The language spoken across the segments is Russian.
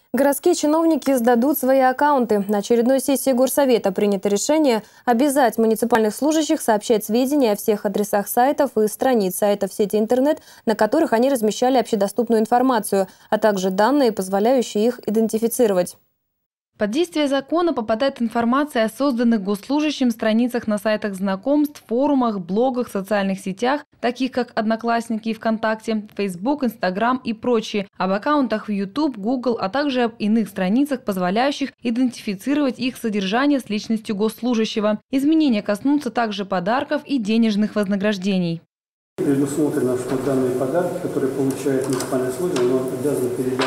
Городские чиновники сдадут свои аккаунты. На очередной сессии Горсовета принято решение обязать муниципальных служащих сообщать сведения о всех адресах сайтов и страниц сайтов сети интернет, на которых они размещали общедоступную информацию, а также данные, позволяющие их идентифицировать. Под действие закона попадает информация о созданных госслужащим страницах на сайтах знакомств, форумах, блогах, социальных сетях, таких как Одноклассники и ВКонтакте, Facebook, Instagram и прочие, об аккаунтах в YouTube, Google, а также об иных страницах, позволяющих идентифицировать их содержание с личностью госслужащего. Изменения коснутся также подарков и денежных вознаграждений. Предусмотрено, что данные подарки, которые получает муниципальный служащий, он обязан передать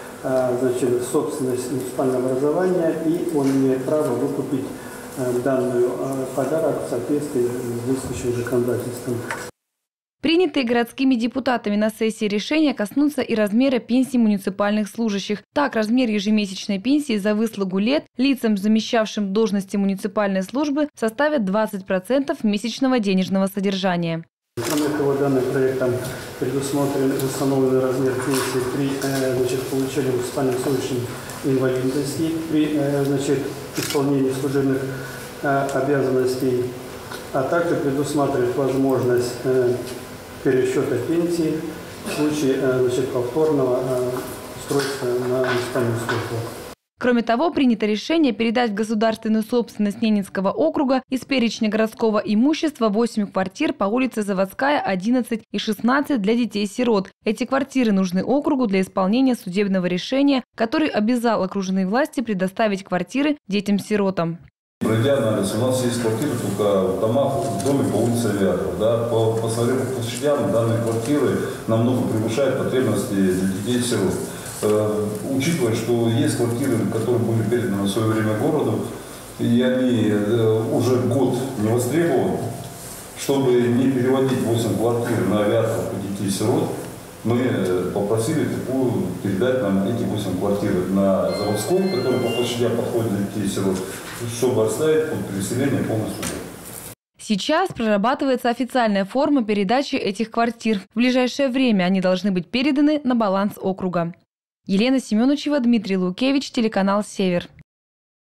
собственность муниципального образования, и он имеет право выкупить данный подарок в соответствии с действующим законодательством. Принятые городскими депутатами на сессии решения коснутся и размера пенсий муниципальных служащих. Так, размер ежемесячной пенсии за выслугу лет лицам, замещавшим должности муниципальной службы, составит 20% месячного денежного содержания. Кроме того, данным проектом предусмотрен установленный размер пенсии при получении муниципальным служащим инвалидности, при исполнении служебных обязанностей, а также предусматривает возможность пересчета пенсии в случае повторного устройства на муниципальную службу. Кроме того, принято решение передать в государственную собственность Ненецкого округа из перечня городского имущества 8 квартир по улице Заводская, 11 и 16 для детей-сирот. Эти квартиры нужны округу для исполнения судебного решения, который обязал окружные власти предоставить квартиры детям-сиротам. Пройдя анализ, у нас есть квартиры только в домах, в доме по улице Авиаторов. Да? Посмотрев по площадям, данные квартиры намного превышают потребности для детей-сирот. Учитывая, что есть квартиры, которые были переданы в свое время городу, и они уже год не востребованы, чтобы не переводить 8 квартир на Авиаторов и детей-сирот, мы попросили передать нам эти 8 квартир на Заводскую, которые по площадям подходят для детей-сирот, чтобы оставить под переселение полностью. Сейчас прорабатывается официальная форма передачи этих квартир. В ближайшее время они должны быть переданы на баланс округа. Елена Семенучева, Дмитрий Лукевич, телеканал «Север».